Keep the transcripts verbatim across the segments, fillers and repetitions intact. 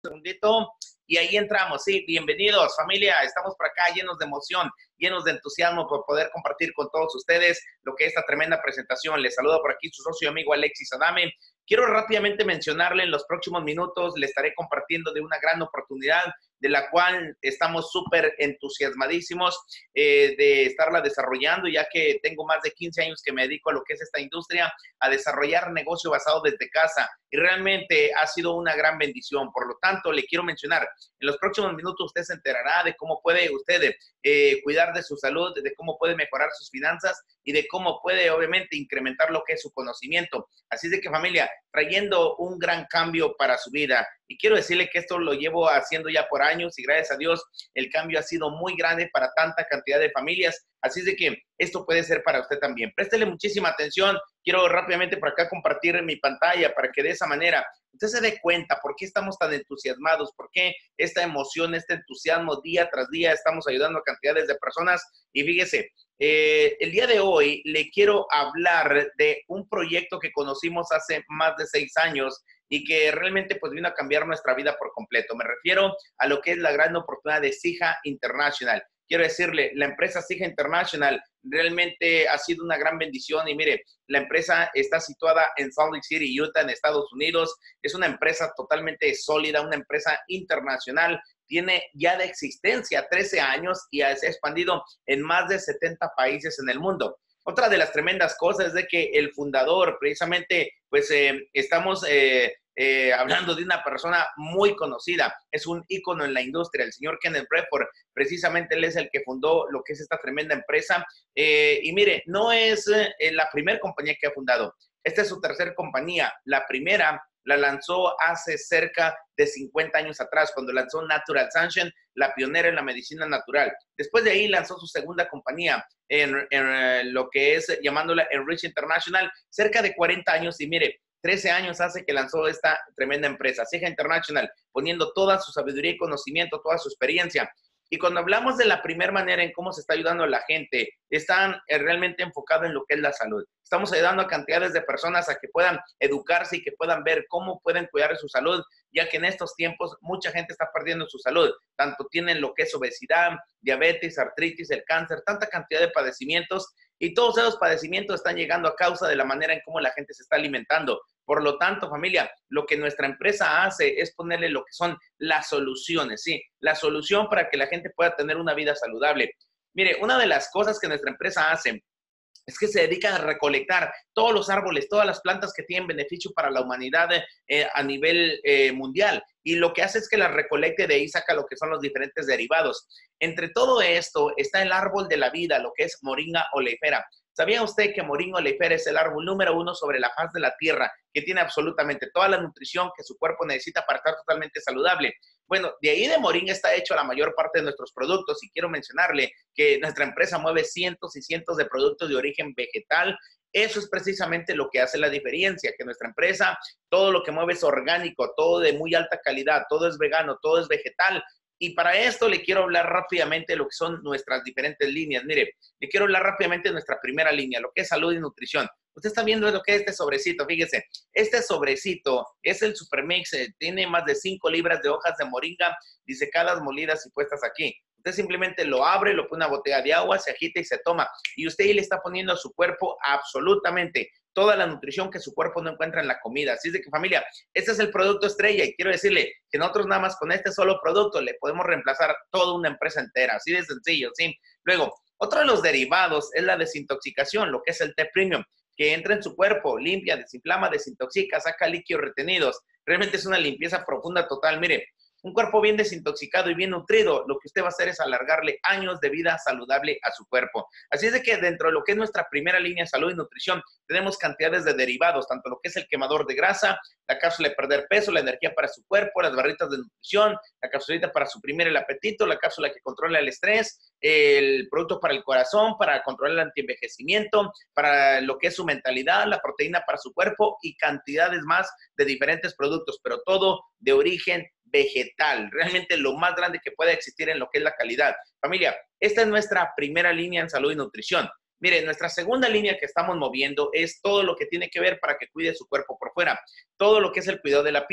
segundito y ahí entramos. Sí, bienvenidos familia, estamos por acá llenos de emoción, llenos de entusiasmo por poder compartir con todos ustedes lo que es esta tremenda presentación. Les saludo por aquí su socio y amigo Alexis Adame. Quiero rápidamente mencionarle, en los próximos minutos le estaré compartiendo de una gran oportunidad de la cual estamos súper entusiasmadísimos eh, de estarla desarrollando, ya que tengo más de quince años que me dedico a lo que es esta industria, a desarrollar negocio basado desde casa, y realmente ha sido una gran bendición. Por lo tanto, le quiero mencionar, en los próximos minutos usted se enterará de cómo puede usted eh, cuidar de su salud, de cómo puede mejorar sus finanzas y de cómo puede, obviamente, incrementar lo que es su conocimiento. Así de que, familia, trayendo un gran cambio para su vida. Y quiero decirle que esto lo llevo haciendo ya por años y gracias a Dios el cambio ha sido muy grande para tanta cantidad de familias. Así es de que esto puede ser para usted también. Préstele muchísima atención. Quiero rápidamente por acá compartir en mi pantalla para que de esa manera usted se dé cuenta por qué estamos tan entusiasmados, por qué esta emoción, este entusiasmo día tras día estamos ayudando a cantidades de personas. Y fíjese, eh, el día de hoy le quiero hablar de un proyecto que conocimos hace más de seis años y que realmente pues vino a cambiar nuestra vida por completo. Me refiero a lo que es la gran oportunidad de Sija International. Quiero decirle, la empresa Sija International realmente ha sido una gran bendición y mire, la empresa está situada en Salt Lake City, Utah, en Estados Unidos. Es una empresa totalmente sólida, una empresa internacional. Tiene ya de existencia trece años y se ha expandido en más de setenta países en el mundo. Otra de las tremendas cosas es de que el fundador, precisamente, pues eh, estamos eh, eh, hablando de una persona muy conocida, es un ícono en la industria, el señor Kenneth Bradford. Precisamente él es el que fundó lo que es esta tremenda empresa. Eh, y mire, no es eh, la primera compañía que ha fundado, esta es su tercera compañía. La primera la lanzó hace cerca de cincuenta años atrás, cuando lanzó Natural Sunshine, la pionera en la medicina natural. Después de ahí lanzó su segunda compañía, en, en uh, lo que es llamándola Enrich International, cerca de cuarenta años, y mire, trece años hace que lanzó esta tremenda empresa, Sija International, poniendo toda su sabiduría y conocimiento, toda su experiencia. Y cuando hablamos de la primera manera en cómo se está ayudando a la gente, están eh, realmente enfocados en lo que es la salud. Estamos ayudando a cantidades de personas a que puedan educarse y que puedan ver cómo pueden cuidar de su salud, ya que en estos tiempos mucha gente está perdiendo su salud. Tanto tienen lo que es obesidad, diabetes, artritis, el cáncer, tanta cantidad de padecimientos, y todos esos padecimientos están llegando a causa de la manera en cómo la gente se está alimentando. Por lo tanto, familia, lo que nuestra empresa hace es ponerle lo que son las soluciones, ¿sí? La solución para que la gente pueda tener una vida saludable. Mire, una de las cosas que nuestra empresa hace es que se dedican a recolectar todos los árboles, todas las plantas que tienen beneficio para la humanidad eh, a nivel eh, mundial. Y lo que hace es que las recolecte, de ahí saca lo que son los diferentes derivados. Entre todo esto está el árbol de la vida, lo que es Moringa oleifera. ¿Sabía usted que Moringa oleifera es el árbol número uno sobre la faz de la tierra, que tiene absolutamente toda la nutrición que su cuerpo necesita para estar totalmente saludable? Bueno, de ahí de Moringa está hecho la mayor parte de nuestros productos, y quiero mencionarle que nuestra empresa mueve cientos y cientos de productos de origen vegetal. Eso es precisamente lo que hace la diferencia, que nuestra empresa, todo lo que mueve es orgánico, todo de muy alta calidad, todo es vegano, todo es vegetal. Y para esto le quiero hablar rápidamente de lo que son nuestras diferentes líneas. Mire, le quiero hablar rápidamente de nuestra primera línea, lo que es salud y nutrición. Usted está viendo lo que es este sobrecito, fíjese. Este sobrecito es el Supermix, eh, tiene más de cinco libras de hojas de moringa disecadas, molidas y puestas aquí. Usted simplemente lo abre, lo pone en una botella de agua, se agita y se toma. Y usted le está poniendo a su cuerpo absolutamente toda la nutrición que su cuerpo no encuentra en la comida. Así es de que, familia, este es el producto estrella, y quiero decirle que nosotros nada más con este solo producto le podemos reemplazar toda una empresa entera. Así de sencillo, ¿sí? Luego, otro de los derivados es la desintoxicación, lo que es el té premium, que entra en su cuerpo, limpia, desinflama, desintoxica, saca líquidos retenidos. Realmente es una limpieza profunda total. Mire, un cuerpo bien desintoxicado y bien nutrido, lo que usted va a hacer es alargarle años de vida saludable a su cuerpo. Así es de que dentro de lo que es nuestra primera línea, salud y nutrición, tenemos cantidades de derivados, tanto lo que es el quemador de grasa, la cápsula de perder peso, la energía para su cuerpo, las barritas de nutrición, la capsulita para suprimir el apetito, la cápsula que controla el estrés, el producto para el corazón, para controlar el antienvejecimiento, para lo que es su mentalidad, la proteína para su cuerpo y cantidades más de diferentes productos, pero todo de origen vegetal, realmente lo más grande que puede existir en lo que es la calidad. Familia, esta es nuestra primera línea en salud y nutrición. Mire, nuestra segunda línea que estamos moviendo es todo lo que tiene que ver para que cuide su cuerpo por fuera, todo lo que es el cuidado de la piel.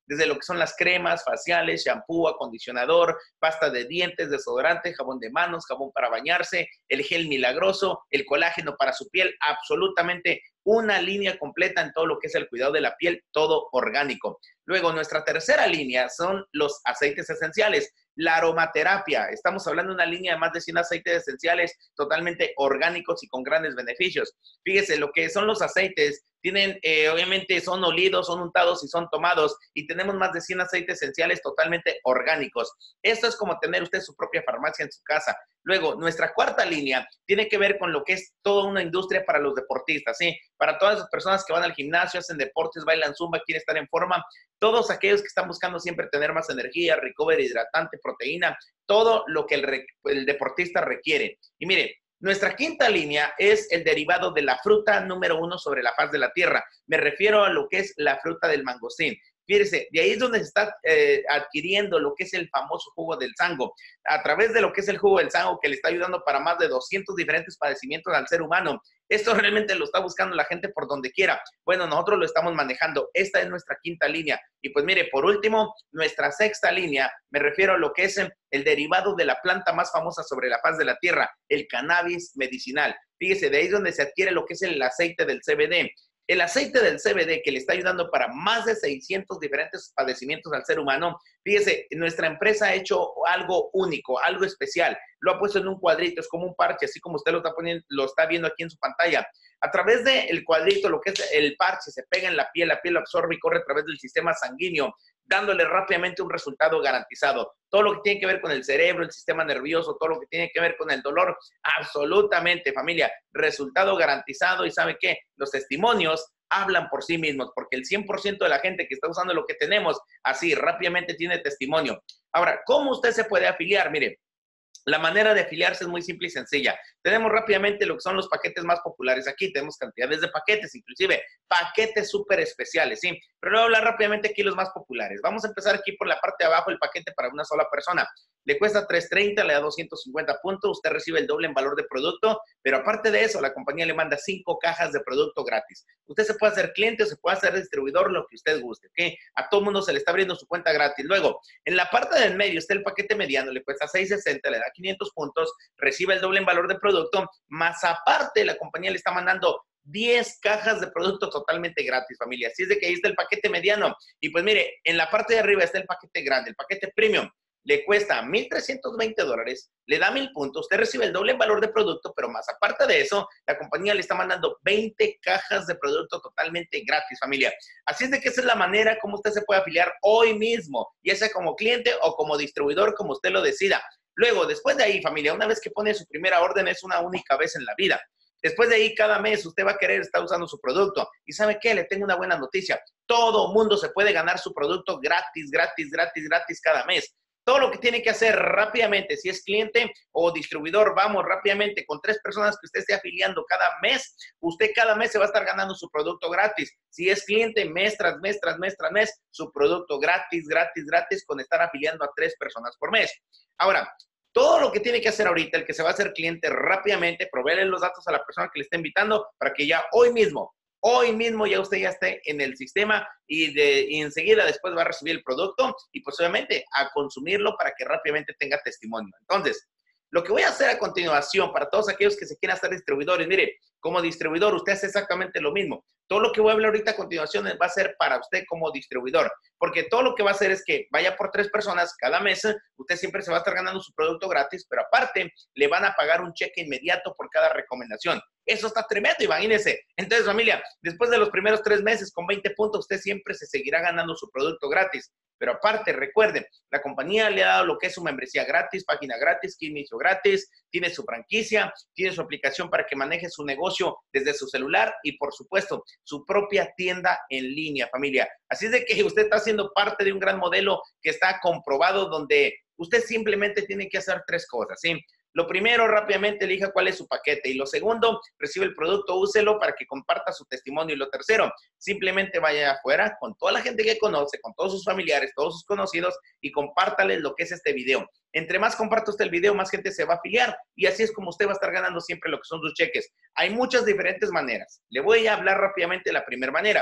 desde lo que son las cremas faciales, shampoo, acondicionador, pasta de dientes, desodorante, jabón de manos, jabón para bañarse, el gel milagroso, el colágeno para su piel, absolutamente una línea completa en todo lo que es el cuidado de la piel, todo orgánico. Luego, nuestra tercera línea son los aceites esenciales. La aromaterapia, estamos hablando de una línea de más de cien aceites esenciales totalmente orgánicos y con grandes beneficios. Fíjese, lo que son los aceites, tienen, eh, obviamente son olidos, son untados y son tomados, y tenemos más de cien aceites esenciales totalmente orgánicos. Esto es como tener usted su propia farmacia en su casa. Luego, nuestra cuarta línea tiene que ver con lo que es toda una industria para los deportistas, ¿sí? Para todas las personas que van al gimnasio, hacen deportes, bailan zumba, quieren estar en forma, todos aquellos que están buscando siempre tener más energía, recover, hidratante, proteína, todo lo que el, el deportista requiere. Y mire, nuestra quinta línea es el derivado de la fruta número uno sobre la faz de la tierra. Me refiero a lo que es la fruta del mangostín. Fíjese, de ahí es donde se está eh, adquiriendo lo que es el famoso jugo del sango. A través de lo que es el jugo del sango, que le está ayudando para más de doscientos diferentes padecimientos al ser humano. Esto realmente lo está buscando la gente por donde quiera. Bueno, nosotros lo estamos manejando. Esta es nuestra quinta línea. Y pues mire, por último, nuestra sexta línea, me refiero a lo que es el derivado de la planta más famosa sobre la faz de la tierra, el cannabis medicinal. Fíjese, de ahí es donde se adquiere lo que es el aceite del C B D. El aceite del C B D, que le está ayudando para más de seiscientos diferentes padecimientos al ser humano, fíjese, nuestra empresa ha hecho algo único, algo especial. Lo ha puesto en un cuadrito, es como un parche, así como usted lo está poniendo, lo está viendo aquí en su pantalla. A través del cuadrito, lo que es el parche, se pega en la piel, la piel lo absorbe y corre a través del sistema sanguíneo, dándole rápidamente un resultado garantizado. Todo lo que tiene que ver con el cerebro, el sistema nervioso, todo lo que tiene que ver con el dolor, absolutamente, familia, resultado garantizado. ¿Y sabe qué? Los testimonios hablan por sí mismos, porque el cien por ciento de la gente que está usando lo que tenemos, así rápidamente tiene testimonio. Ahora, ¿cómo usted se puede afiliar? Mire, la manera de afiliarse es muy simple y sencilla. Tenemos rápidamente lo que son los paquetes más populares aquí. Tenemos cantidades de paquetes, inclusive paquetes súper especiales, ¿sí? Pero le voy a hablar rápidamente aquí los más populares. Vamos a empezar aquí por la parte de abajo, el paquete para una sola persona. Le cuesta tres treinta, le da doscientos cincuenta puntos, usted recibe el doble en valor de producto, pero aparte de eso, la compañía le manda cinco cajas de producto gratis. Usted se puede hacer cliente o se puede hacer distribuidor, lo que usted guste, ¿ok? A todo mundo se le está abriendo su cuenta gratis. Luego, en la parte del medio está el paquete mediano, le cuesta seis sesenta, le da quinientos puntos, recibe el doble en valor de producto, más aparte la compañía le está mandando diez cajas de producto totalmente gratis, familia. Así es de que ahí está el paquete mediano. Y pues mire, en la parte de arriba está el paquete grande, el paquete premium. Le cuesta mil trescientos veinte dólares, le da mil puntos, usted recibe el doble en valor de producto, pero más aparte de eso, la compañía le está mandando veinte cajas de producto totalmente gratis, familia. Así es de que esa es la manera como usted se puede afiliar hoy mismo, ya sea como cliente o como distribuidor, como usted lo decida. Luego, después de ahí, familia, una vez que pone su primera orden, es una única vez en la vida. Después de ahí, cada mes usted va a querer estar usando su producto. ¿Y sabe qué? Le tengo una buena noticia. Todo mundo se puede ganar su producto gratis, gratis, gratis, gratis cada mes. Todo lo que tiene que hacer rápidamente, si es cliente o distribuidor, vamos rápidamente con tres personas que usted esté afiliando cada mes, usted cada mes se va a estar ganando su producto gratis. Si es cliente, mes tras mes, tras mes, tras mes, su producto gratis, gratis, gratis, con estar afiliando a tres personas por mes. Ahora, todo lo que tiene que hacer ahorita, el que se va a hacer cliente rápidamente, proveerle los datos a la persona que le está invitando para que ya hoy mismo, hoy mismo ya usted ya esté en el sistema y, de, y enseguida después va a recibir el producto y pues obviamente a consumirlo para que rápidamente tenga testimonio. Entonces, lo que voy a hacer a continuación para todos aquellos que se quieran hacer distribuidores, mire, como distribuidor usted hace exactamente lo mismo. Todo lo que voy a hablar ahorita a continuación va a ser para usted como distribuidor, porque todo lo que va a hacer es que vaya por tres personas cada mes, usted siempre se va a estar ganando su producto gratis, pero aparte le van a pagar un cheque inmediato por cada recomendación. Eso está tremendo, imagínense. Entonces, familia, después de los primeros tres meses con veinte puntos, usted siempre se seguirá ganando su producto gratis. Pero aparte, recuerden, la compañía le ha dado lo que es su membresía gratis, página gratis, inicio gratis, tiene su franquicia, tiene su aplicación para que maneje su negocio desde su celular y, por supuesto, su propia tienda en línea, familia. Así es de que usted está siendo parte de un gran modelo que está comprobado donde usted simplemente tiene que hacer tres cosas, ¿sí? Lo primero, rápidamente elija cuál es su paquete. Y lo segundo, recibe el producto, úselo para que comparta su testimonio. Y lo tercero, simplemente vaya afuera con toda la gente que conoce, con todos sus familiares, todos sus conocidos y compártales lo que es este video. Entre más comparta usted el video, más gente se va a afiliar y así es como usted va a estar ganando siempre lo que son sus cheques. Hay muchas diferentes maneras. Le voy a hablar rápidamente de la primera manera.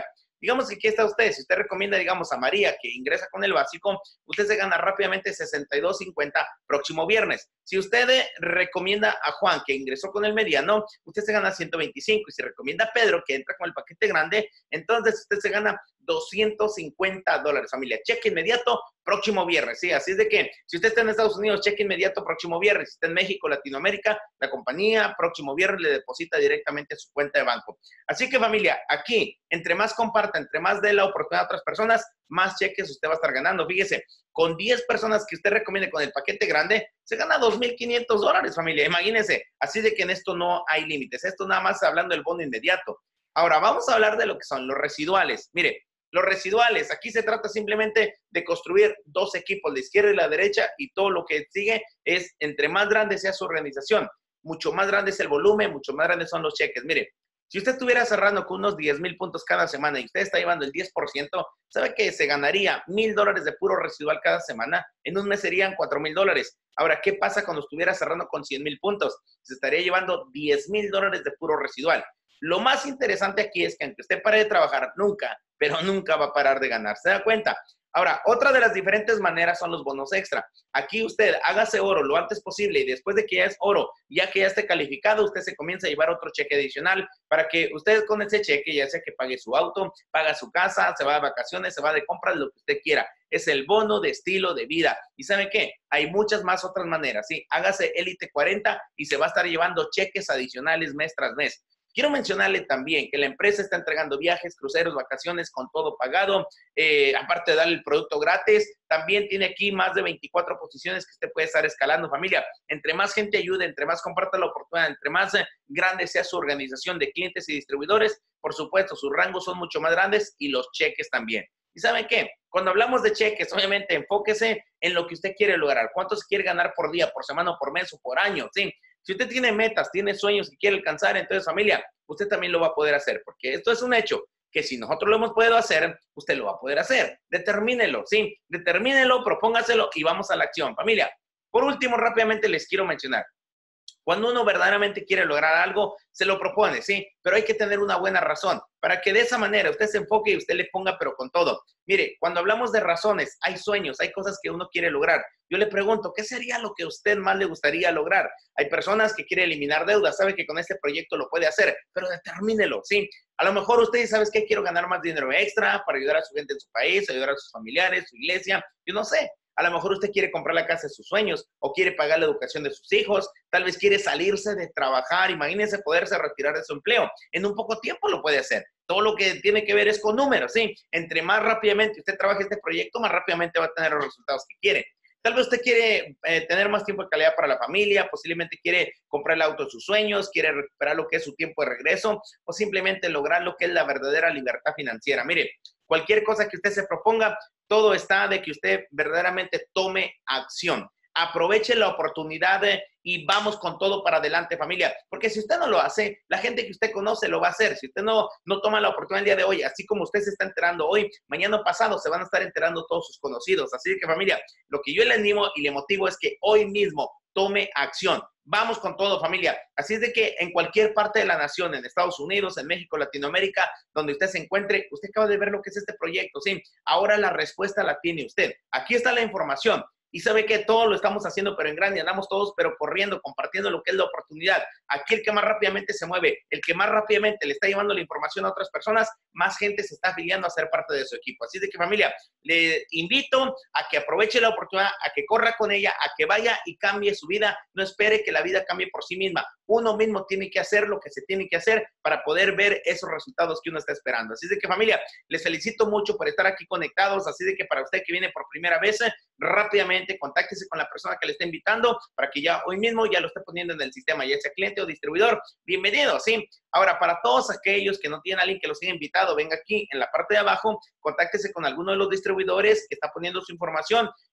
Digamos que aquí está usted, si usted recomienda, digamos, a María, que ingresa con el básico, usted se gana rápidamente sesenta y dos cincuenta próximo viernes. Si usted eh, recomienda a Juan, que ingresó con el mediano, usted se gana ciento veinticinco. Y si recomienda a Pedro, que entra con el paquete grande, entonces usted se gana doscientos cincuenta dólares, familia. Cheque inmediato próximo viernes, ¿sí? Así es de que, si usted está en Estados Unidos, cheque inmediato próximo viernes. Si está en México, Latinoamérica, la compañía próximo viernes le deposita directamente a su cuenta de banco. Así que, familia, aquí, entre más comparta, entre más dé la oportunidad a otras personas, más cheques usted va a estar ganando. Fíjese, con diez personas que usted recomiende con el paquete grande, se gana dos mil quinientos dólares, familia. Imagínense, así de que en esto no hay límites. Esto nada más hablando del bono inmediato. Ahora, vamos a hablar de lo que son los residuales. Mire, los residuales, aquí se trata simplemente de construir dos equipos, la izquierda y la derecha, y todo lo que sigue es, entre más grande sea su organización, mucho más grande es el volumen, mucho más grandes son los cheques. Mire, si usted estuviera cerrando con unos diez mil puntos cada semana y usted está llevando el diez por ciento, ¿sabe que se ganaría mil dólares de puro residual cada semana? En un mes serían cuatro mil dólares. Ahora, ¿qué pasa cuando estuviera cerrando con cien mil puntos? Se estaría llevando diez mil dólares de puro residual. Lo más interesante aquí es que aunque usted pare de trabajar, nunca, pero nunca va a parar de ganar. ¿Se da cuenta? Ahora, otra de las diferentes maneras son los bonos extra. Aquí usted hágase oro lo antes posible y después de que ya es oro, ya que ya esté calificado, usted se comienza a llevar otro cheque adicional para que usted con ese cheque, ya sea que pague su auto, paga su casa, se va de vacaciones, se va de compras, lo que usted quiera. Es el bono de estilo de vida. ¿Y sabe qué? Hay muchas más otras maneras, ¿sí? Hágase Élite cuarenta y se va a estar llevando cheques adicionales mes tras mes. Quiero mencionarle también que la empresa está entregando viajes, cruceros, vacaciones con todo pagado, eh, aparte de darle el producto gratis, también tiene aquí más de veinticuatro posiciones que usted puede estar escalando, familia. Entre más gente ayude, entre más comparta la oportunidad, entre más eh, grande sea su organización de clientes y distribuidores, por supuesto, sus rangos son mucho más grandes y los cheques también. ¿Y saben qué? Cuando hablamos de cheques, obviamente, enfóquese en lo que usted quiere lograr. ¿Cuánto se quiere ganar por día, por semana, por mes o por año? ¿Sí? Si usted tiene metas, tiene sueños que quiere alcanzar, entonces, familia, usted también lo va a poder hacer, porque esto es un hecho, que si nosotros lo hemos podido hacer, usted lo va a poder hacer. Determínelo, ¿sí? Determínelo, propóngaselo y vamos a la acción. Familia, por último, rápidamente les quiero mencionar. Cuando uno verdaderamente quiere lograr algo, se lo propone, ¿sí? Pero hay que tener una buena razón para que de esa manera usted se enfoque y usted le ponga, pero con todo. Mire, cuando hablamos de razones, hay sueños, hay cosas que uno quiere lograr. Yo le pregunto, ¿qué sería lo que a usted más le gustaría lograr? Hay personas que quieren eliminar deudas, sabe que con este proyecto lo puede hacer, pero determínelo, ¿sí? A lo mejor usted sabe que quiero ganar más dinero extra para ayudar a su gente en su país, ayudar a sus familiares, su iglesia, yo no sé. A lo mejor usted quiere comprar la casa de sus sueños o quiere pagar la educación de sus hijos. Tal vez quiere salirse de trabajar. Imagínense poderse retirar de su empleo. En un poco tiempo lo puede hacer. Todo lo que tiene que ver es con números, ¿sí? Entre más rápidamente usted trabaje este proyecto, más rápidamente va a tener los resultados que quiere. Tal vez usted quiere eh, tener más tiempo de calidad para la familia, posiblemente quiere comprar el auto de sus sueños, quiere recuperar lo que es su tiempo de regreso o simplemente lograr lo que es la verdadera libertad financiera. Mire, cualquier cosa que usted se proponga, todo está de que usted verdaderamente tome acción. Aproveche la oportunidad de, y vamos con todo para adelante, familia. Porque si usted no lo hace, la gente que usted conoce lo va a hacer. Si usted no, no toma la oportunidad el día de hoy, así como usted se está enterando hoy, mañana o pasado se van a estar enterando todos sus conocidos. Así que, familia, lo que yo le animo y le motivo es que hoy mismo tome acción. Vamos con todo, familia. Así es de que en cualquier parte de la nación, en Estados Unidos, en México, Latinoamérica, donde usted se encuentre, usted acaba de ver lo que es este proyecto, ¿sí? Ahora la respuesta la tiene usted. Aquí está la información. Y sabe que todo lo estamos haciendo, pero en grande, andamos todos, pero corriendo, compartiendo lo que es la oportunidad. Aquí el que más rápidamente se mueve, el que más rápidamente le está llevando la información a otras personas, más gente se está afiliando a ser parte de su equipo. Así de que, familia, le invito a que aproveche la oportunidad, a que corra con ella, a que vaya y cambie su vida. No espere que la vida cambie por sí misma. Uno mismo tiene que hacer lo que se tiene que hacer para poder ver esos resultados que uno está esperando. Así de que, familia, les felicito mucho por estar aquí conectados. Así de que para usted que viene por primera vez, rápidamente contáctese con la persona que le está invitando para que ya hoy mismo ya lo esté poniendo en el sistema, ya sea cliente o distribuidor. Bienvenido, ¿sí? Ahora, para todos aquellos que no tienen a alguien que los haya invitado, venga aquí en la parte de abajo, contáctese con alguno de los distribuidores que está poniendo su información.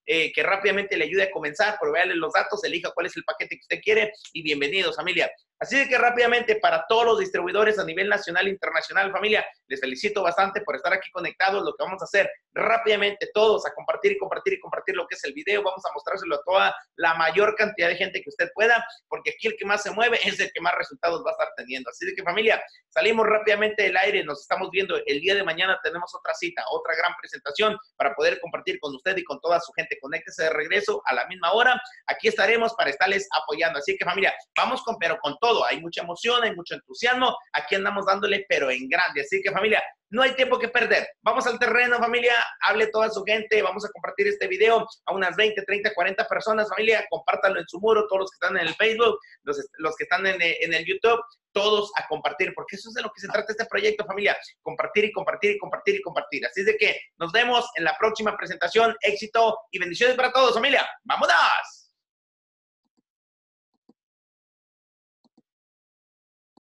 eh, que rápidamente le ayude a comenzar, proveerle los datos, elija cuál es el paquete que usted quiere y bienvenidos, familia. Así de que rápidamente para todos los distribuidores a nivel nacional e internacional, familia, les felicito bastante por estar aquí conectados. Lo que vamos a hacer rápidamente todos a compartir y compartir y compartir lo que es el video. Vamos a mostrárselo a toda la mayor cantidad de gente que usted pueda, porque aquí el que más se mueve es el que más resultados va a estar teniendo. Así de que, familia, salimos rápidamente del aire, nos estamos viendo el día de mañana. Tenemos otra cita, otra gran presentación para poder compartir con usted y con toda su gente. Conéctese de regreso a la misma hora. Aquí estaremos para estarles apoyando. Así que, familia, vamos con, pero con todo. Hay mucha emoción, hay mucho entusiasmo. Aquí andamos dándole, pero en grande. Así que, familia, no hay tiempo que perder. Vamos al terreno, familia. Hable toda su gente. Vamos a compartir este video a unas veinte, treinta, cuarenta personas, familia. Compártanlo en su muro. Todos los que están en el Facebook, los, los que están en, en el YouTube, todos a compartir, porque eso es de lo que se trata este proyecto, familia. Compartir y compartir y compartir y compartir. Así es de que nos vemos en la próxima presentación. Éxito y bendiciones para todos, familia. ¡Vámonos!